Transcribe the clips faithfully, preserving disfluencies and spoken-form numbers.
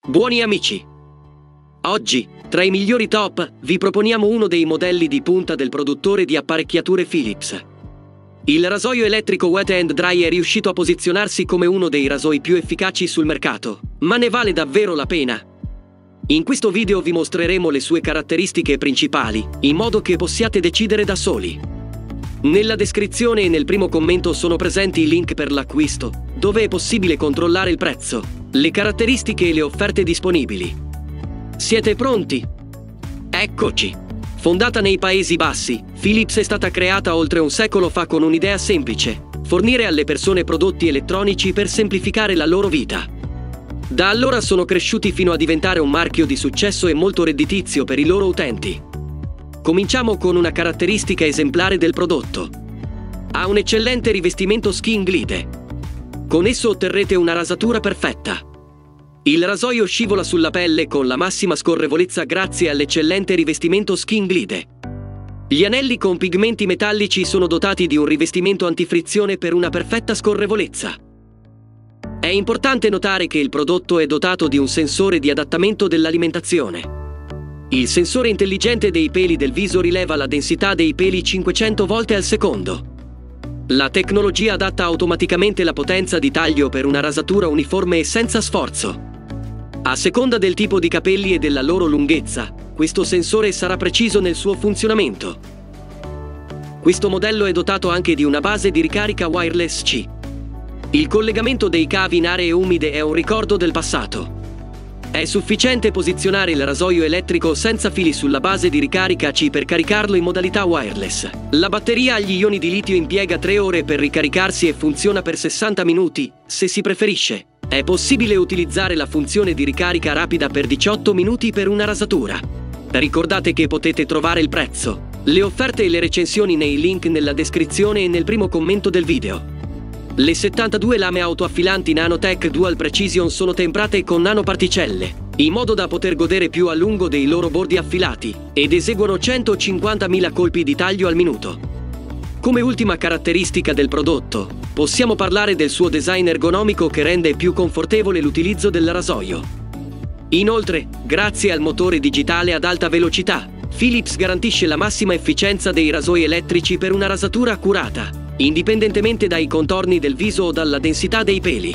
Buoni amici! Oggi, tra i migliori top, vi proponiamo uno dei modelli di punta del produttore di apparecchiature Philips. Il rasoio elettrico Wet and Dry è riuscito a posizionarsi come uno dei rasoi più efficaci sul mercato, ma ne vale davvero la pena? In questo video vi mostreremo le sue caratteristiche principali, in modo che possiate decidere da soli. Nella descrizione e nel primo commento sono presenti i link per l'acquisto, dove è possibile controllare il prezzo, le caratteristiche e le offerte disponibili. Siete pronti? Eccoci! Fondata nei Paesi Bassi, Philips è stata creata oltre un secolo fa con un'idea semplice: fornire alle persone prodotti elettronici per semplificare la loro vita. Da allora sono cresciuti fino a diventare un marchio di successo e molto redditizio per i loro utenti. Cominciamo con una caratteristica esemplare del prodotto. Ha un eccellente rivestimento Skin Glide. Con esso otterrete una rasatura perfetta. Il rasoio scivola sulla pelle con la massima scorrevolezza grazie all'eccellente rivestimento Skin Glide. Gli anelli con pigmenti metallici sono dotati di un rivestimento antifrizione per una perfetta scorrevolezza. È importante notare che il prodotto è dotato di un sensore di adattamento dell'alimentazione. Il sensore intelligente dei peli del viso rileva la densità dei peli cinquecento volte al secondo. La tecnologia adatta automaticamente la potenza di taglio per una rasatura uniforme e senza sforzo. A seconda del tipo di capelli e della loro lunghezza, questo sensore sarà preciso nel suo funzionamento. Questo modello è dotato anche di una base di ricarica wireless C. Il collegamento dei cavi in aree umide è un ricordo del passato. È sufficiente posizionare il rasoio elettrico senza fili sulla base di ricarica C per caricarlo in modalità wireless. La batteria agli ioni di litio impiega tre ore per ricaricarsi e funziona per sessanta minuti, se si preferisce. È possibile utilizzare la funzione di ricarica rapida per diciotto minuti per una rasatura. Ricordate che potete trovare il prezzo, le offerte e le recensioni nei link nella descrizione e nel primo commento del video. Le settantadue lame autoaffilanti Nanotech Dual Precision sono temprate con nanoparticelle, in modo da poter godere più a lungo dei loro bordi affilati, ed eseguono centocinquantamila colpi di taglio al minuto. Come ultima caratteristica del prodotto, possiamo parlare del suo design ergonomico che rende più confortevole l'utilizzo del rasoio. Inoltre, grazie al motore digitale ad alta velocità, Philips garantisce la massima efficienza dei rasoi elettrici per una rasatura accurata, indipendentemente dai contorni del viso o dalla densità dei peli.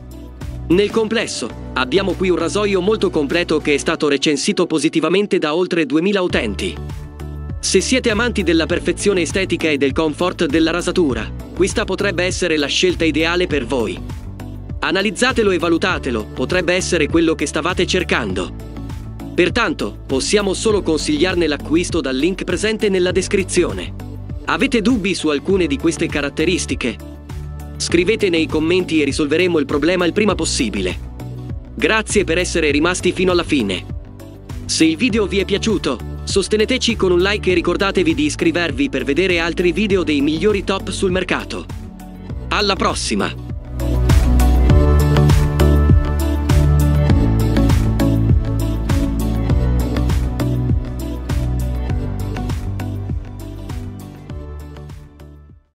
Nel complesso, abbiamo qui un rasoio molto completo che è stato recensito positivamente da oltre duemila utenti. Se siete amanti della perfezione estetica e del comfort della rasatura, questa potrebbe essere la scelta ideale per voi. Analizzatelo e valutatelo, potrebbe essere quello che stavate cercando. Pertanto, possiamo solo consigliarne l'acquisto dal link presente nella descrizione. Avete dubbi su alcune di queste caratteristiche? Scrivete nei commenti e risolveremo il problema il prima possibile. Grazie per essere rimasti fino alla fine. Se il video vi è piaciuto, sosteneteci con un like e ricordatevi di iscrivervi per vedere altri video dei migliori top sul mercato. Alla prossima!